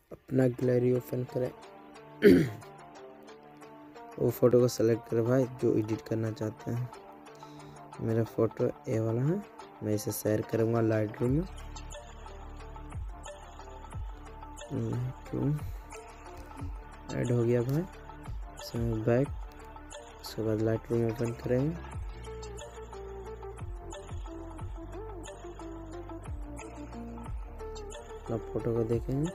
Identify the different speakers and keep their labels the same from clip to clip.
Speaker 1: अपना gallery open करें। वो फ़ोटो को सेलेक्ट करें भाई जो एडिट करना चाहते हैं। मेरा फ़ोटो ये वाला है, मैं इसे शेयर करूँगा लाइट रूम में। ऐड हो गया भाई, इसमें बैक। उसके बाद लाइट रूम ओपन करेंगे। अपना फ़ोटो को देखेंगे।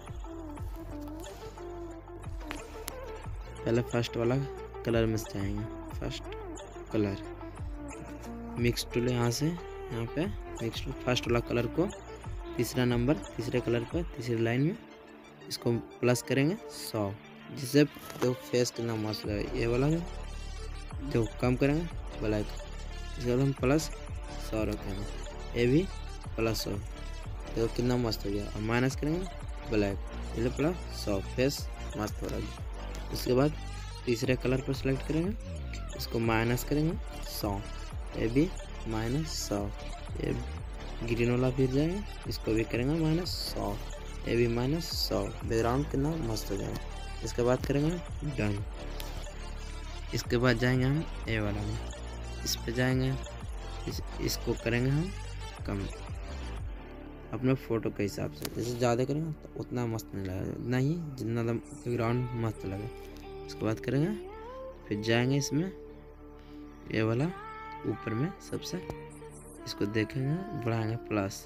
Speaker 1: पहले फर्स्ट वाला कलर में जाएंगे। फर्स्ट कलर मिक्स टूल, यहाँ से यहाँ पे मिक्स टूल, फर्स्ट वाला कलर को तीसरा नंबर तीसरे कलर पर तीसरी लाइन में इसको प्लस करेंगे 100, जिससे तो फेस कितना मस्त लगे। ये वाला है जो कम करेंगे ब्लैक, इसके बाद हम प्लस 100 रखेंगे। ये भी प्लस 100, तो कितना मस्त हो गया। और माइनस करेंगे ब्लैक, इसलिए प्लस 100, फेस मस्त हो रहा है। उसके बाद तीसरे कलर पर सेलेक्ट करेंगे, इसको माइनस करेंगे 100, ये भी माइनस 100। ये ग्रीन वाला फिर जाएंगे, इसको भी करेंगे माइनस 100, ये भी माइनस 100। बैकग्राउंड कितना मस्त हो जाएगा। इसके बाद करेंगे डन। इसके बाद जाएंगे हम ए वाला में, इस पे जाएंगे, इसको करेंगे हम कम अपने फ़ोटो के हिसाब से। जैसे ज़्यादा करेंगे तो उतना मस्त नहीं लगेगा, उतना ही जितना बैकग्राउंड मस्त लगे। उसके बाद करेंगे, फिर जाएंगे इसमें ये वाला ऊपर में सबसे, इसको देखेंगे बढ़ाएंगे प्लस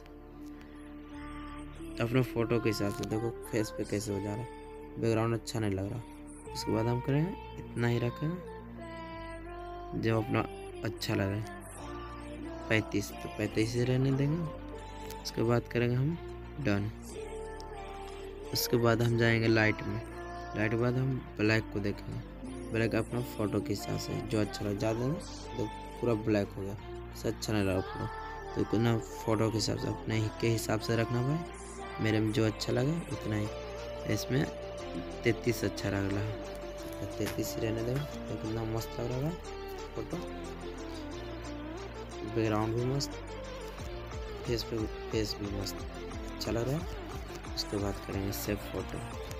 Speaker 1: अपने फ़ोटो के हिसाब से। देखो फेस पे कैसे हो जा रहा है, बैकग्राउंड अच्छा नहीं लग रहा। उसके बाद हम करेंगे इतना ही रखेंगे जो अपना अच्छा लगे। 35 तो 35 ही रहने देंगे। उसके बाद करेंगे हम डन। उसके बाद हम जाएंगे लाइट में। लाइट के बाद हम ब्लैक को देखेंगे। ब्लैक अपना फ़ोटो के हिसाब से जो अच्छा लगे। ज़्यादा ना तो पूरा ब्लैक हो गया, इससे अच्छा नहीं लगा पूरा, तो इतना फ़ोटो के हिसाब से अपने के हिसाब से रखना भाई। मेरे में जो अच्छा लगे उतना ही। इसमें 33 अच्छा लग रहा है, 33 ही रहने देंगे। तो कितना मस्त लग रहा है फ़ोटो, बैकग्राउंड भी मस्त, फेस भी मस्त अच्छा लग रहा है। उसके बाद करेंगे सेव फोटो।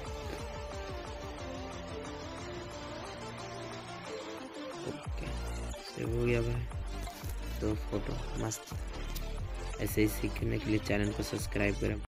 Speaker 1: ओके, सेव हो गया भाई। तो फोटो मस्त। ऐसे ही सीखने के लिए चैनल को सब्सक्राइब करें।